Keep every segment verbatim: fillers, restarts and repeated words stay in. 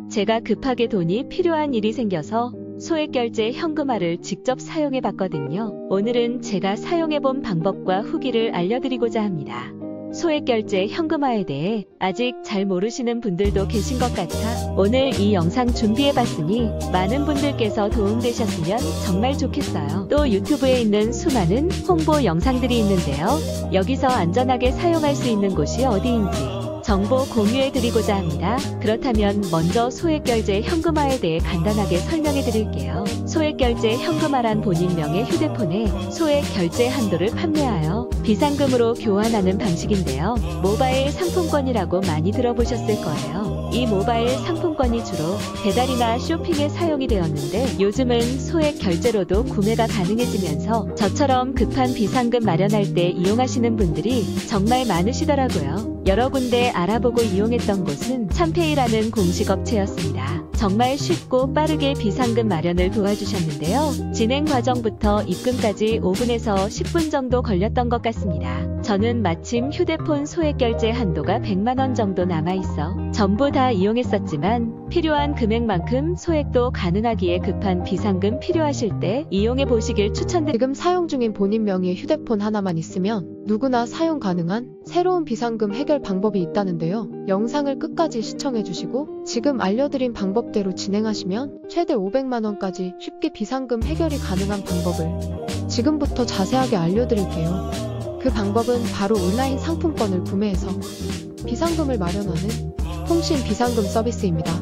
제가 급하게 돈이 필요한 일이 생겨서 소액결제 현금화를 직접 사용해 봤거든요. 오늘은 제가 사용해 본 방법과 후기를 알려드리고자 합니다. 소액결제 현금화에 대해 아직 잘 모르시는 분들도 계신 것 같아 오늘 이 영상 준비해 봤으니 많은 분들께서 도움되셨으면 정말 좋겠어요. 또 유튜브에 있는 수많은 홍보 영상들이 있는데요. 여기서 안전하게 사용할 수 있는 곳이 어디인지 정보 공유해 드리고자 합니다. 그렇다면 먼저 소액결제 현금화에 대해 간단하게 설명해 드릴게요. 소액결제 현금화란 본인명의 휴대폰에 소액결제 한도를 판매하여 비상금으로 교환하는 방식인데요. 모바일 상품권이라고 많이 들어보셨을 거예요. 이 모바일 상품권이 주로 배달이나 쇼핑에 사용이 되었는데 요즘은 소액결제로도 구매가 가능해지면서 저처럼 급한 비상금 마련할 때 이용하시는 분들이 정말 많으시더라고요. 여러 군데 알아보고 이용했던 곳은 참페이라는 공식 업체였습니다. 정말 쉽고 빠르게 비상금 마련을 도와주셨는데요. 진행 과정부터 입금까지 오 분에서 십 분 정도 걸렸던 것 같습니다. 저는 마침 휴대폰 소액결제 한도가 백만 원 정도 남아있어 전부 다 이용했었지만 필요한 금액만큼 소액도 가능하기에 급한 비상금 필요하실 때 이용해 보시길 추천드립니다. 지금 사용 중인 본인 명의의 휴대폰 하나만 있으면 누구나 사용 가능한 새로운 비상금 해결 방법이 있다는데요. 영상을 끝까지 시청해주시고 지금 알려드린 방법대로 진행하시면 최대 오백만 원까지 쉽게 비상금 해결이 가능한 방법을 지금부터 자세하게 알려드릴게요. 그 방법은 바로 온라인 상품권을 구매해서 비상금을 마련하는 통신 비상금 서비스입니다.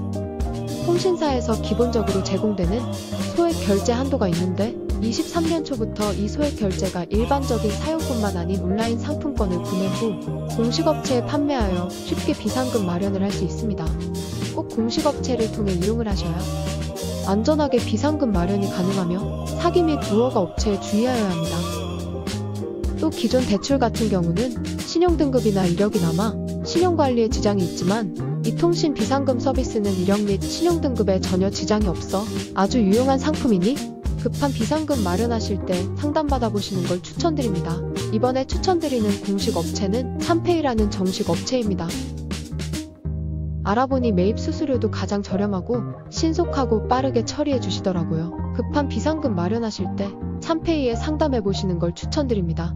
통신사에서 기본적으로 제공되는 소액 결제 한도가 있는데 이십삼 년 초부터 이 소액 결제가 일반적인 사용뿐만 아닌 온라인 상품권을 구매 후 공식업체에 판매하여 쉽게 비상금 마련을 할 수 있습니다. 꼭 공식업체를 통해 이용을 하셔야 안전하게 비상금 마련이 가능하며 사기 및 무허가 업체에 주의하여야 합니다. 또 기존 대출 같은 경우는 신용등급이나 이력이 남아 신용관리에 지장이 있지만 이 통신 비상금 서비스는 이력 및 신용등급에 전혀 지장이 없어 아주 유용한 상품이니 급한 비상금 마련하실 때 상담받아보시는 걸 추천드립니다. 이번에 추천드리는 공식 업체는 참페이라는 정식 업체입니다. 알아보니 매입 수수료도 가장 저렴하고 신속하고 빠르게 처리해 주시더라고요. 급한 비상금 마련하실 때 참페이에 상담해보시는 걸 추천드립니다.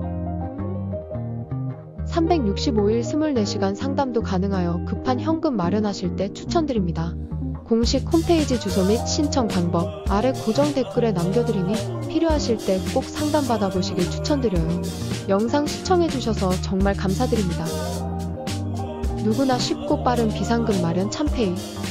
삼백육십오 일 이십사 시간 상담도 가능하여 급한 현금 마련하실 때 추천드립니다. 공식 홈페이지 주소 및 신청 방법 아래 고정 댓글에 남겨드리니 필요하실 때 꼭 상담받아 보시길 추천드려요. 영상 시청해주셔서 정말 감사드립니다. 누구나 쉽고 빠른 비상금 마련 참페이.